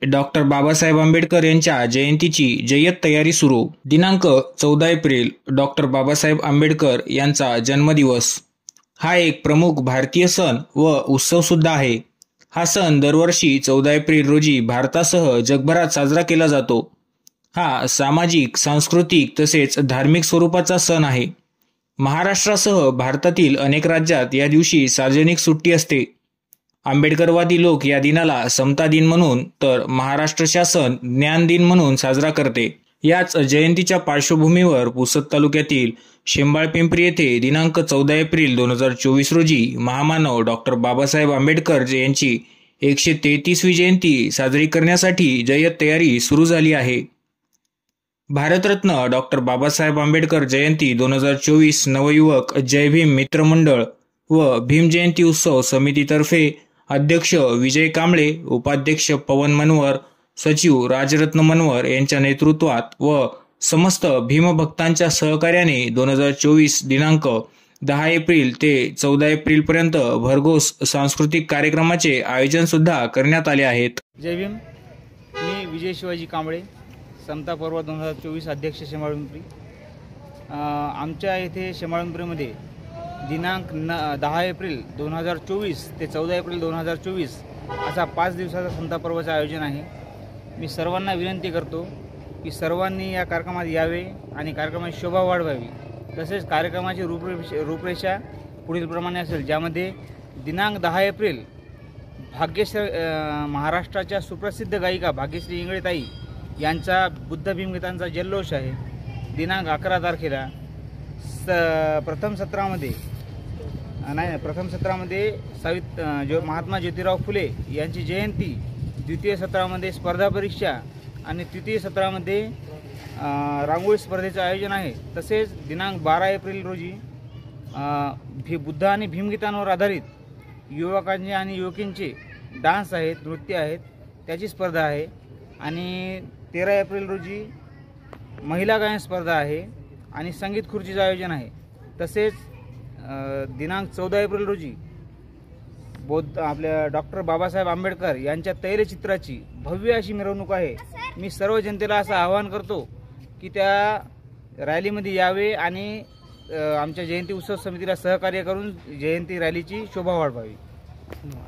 Doctor Babasaheb Ambedkar यांच्या जयंतीची जय्यत तयारी सुरू। दिनांक 14 एप्रिल डॉक्टर बाबासाहेब आंबेडकर यांचा जन्मदिवस। हा एक प्रमुख भारतीय सण व उत्सव सुद्धा आहे। हा सण दरवर्षी 14 एप्रिल रोजी भारतासह जगभरात साजरा केला जातो। हा सामाजिक, सांस्कृतिक तसेच धार्मिक स्वरूपाचा सण आहे। महाराष्ट्रासह भारतातील अनेक राज्यात या दिवशी सार्वजनिक सुट्टी असते। आंबेडकरवादी लोक या दिनाला समता दिन म्हणून तर महाराष्ट्र शासन ज्ञान दिन म्हणून साजरा करते। याच जयंतीच्या पार्श्वभूमीवर पुसद तालुक्यातील शेंबाळपिंपरी येथे दिनांक 14 एप्रिल 2024 रोजी महामानव डॉक्टर बाबासाहेब आंबेडकर यांची 133वी जयंती साजरी करण्यासाठी जय्यत तयारी सुरू झाली आहे। भारतरत्न डॉक्टर बाबासाहेब आंबेडकर जयंती 2024 नवयुवक जय भीम मित्र मंडळ व भीम जयंती उत्सव समितीतर्फे अध्यक्ष विजय कांबळे, उपाध्यक्ष पवन मनवर, सचिव राजरत्न मनवर यांच्या नेतृत्वात व समस्त भीमभक्तांच्या सहकार्याने 2024 दिनांक 10 एप्रिल ते 14 एप्रिल पर्यंत भरघोस सांस्कृतिक कार्यक्रमाचे आयोजन सुद्धा करण्यात आले आहेत। जय भीम। मी विजय शिवाजी कांबळे, समता पर्व 2024 अध्यक्ष शेंबाळपिंपरी। आमच्या येथे शेंबाळपिंपरीमध्ये दिनांक 10 एप्रिल 2024 ते 14 एप्रिल 2024 असा 5 दिवसाचा समता पर्वाचं आयोजन आहे। मी सर्वांना विनंती करतो की सर्वांनी या कार्यक्रमात यावे आणि कार्यक्रमाची शोभा वाढवावी। तसेच कार्यक्रमाची रूपरेषा पुढील प्रमाणे असेल, ज्यामध्ये दिनांक 10 एप्रिल भाग्यश्री महाराष्ट्राच्या सुप्रसिद्ध गायिका भाग्यश्री इंगळेताई यांचा बुद्ध भीमगीतांचा जल्लोष आहे। दिनांक 11 तारखेला प्रथम सत्रामध्ये महात्मा ज्योतिराव फुले यांची जयंती, द्वितीय सत्रामध्ये स्पर्धा परीक्षा आणि तृतीय सत्रामध्ये रांगोळी स्पर्धेचं आयोजन आहे। तसेच दिनांक 12 एप्रिल रोजी बुद्ध आणि भीमगीतांवर आधारित युवकांचे आणि युवकींचे डान्स आहेत, नृत्य आहेत, त्याची स्पर्धा आहे। आणि 13 एप्रिल रोजी महिला गायन स्पर्धा आहे आणि संगीत खुर्चीचं आयोजन आहे। तसेच दिनांक 14 एप्रिल रोजी आपल्या डॉक्टर बाबासाहेब आंबेडकर यांच्या तैलचित्राची भव्य अशी मिरवणूक आहे। मी सर्व जनतेला असं आवाहन करतो की त्या रॅलीमध्ये यावे आणि आमच्या जयंती उत्सव समितीला सहकार्य करून जयंती रॅलीची शोभा वाढवावी।